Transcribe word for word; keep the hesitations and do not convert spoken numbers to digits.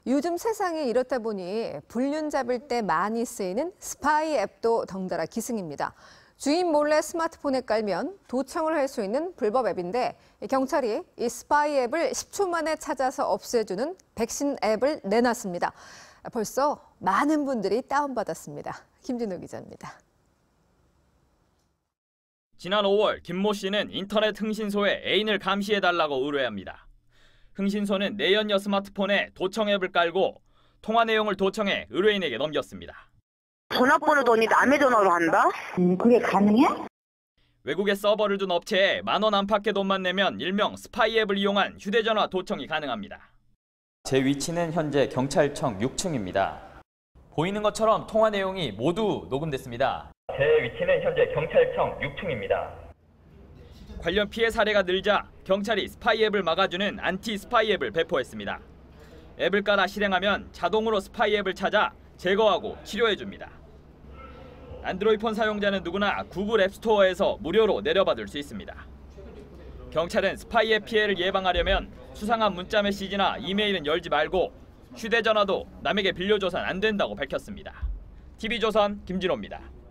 요즘 세상이 이렇다 보니 불륜 잡을 때 많이 쓰이는 스파이 앱도 덩달아 기승입니다. 주인 몰래 스마트폰에 깔면 도청을 할 수 있는 불법 앱인데 경찰이 이 스파이 앱을 십 초 만에 찾아서 없애주는 백신 앱을 내놨습니다. 벌써 많은 분들이 다운받았습니다. 김진우 기자입니다. 지난 오월 김모 씨는 인터넷 흥신소에 애인을 감시해달라고 의뢰합니다. 흥신소는 내연녀 스마트폰에 도청 앱을 깔고 통화 내용을 도청해 의뢰인에게 넘겼습니다. 전화번호도 언니 남의 전화로 한다? 음, 그게 가능해? 외국에 서버를 둔 업체에 만 원 안팎의 돈만 내면 일명 스파이 앱을 이용한 휴대전화 도청이 가능합니다. 제 위치는 현재 경찰청 육 층입니다. 보이는 것처럼 통화 내용이 모두 녹음됐습니다. 제 위치는 현재 경찰청 육 층입니다. 관련 피해 사례가 늘자 경찰이 스파이 앱을 막아주는 안티 스파이 앱을 배포했습니다. 앱을 깔아 실행하면 자동으로 스파이 앱을 찾아 제거하고 치료해줍니다. 안드로이폰 사용자는 누구나 구글 앱스토어에서 무료로 내려받을 수 있습니다. 경찰은 스파이 앱 피해를 예방하려면 수상한 문자 메시지나 이메일은 열지 말고 휴대전화도 남에게 빌려줘선 안 된다고 밝혔습니다. 티비조선 김진호입니다.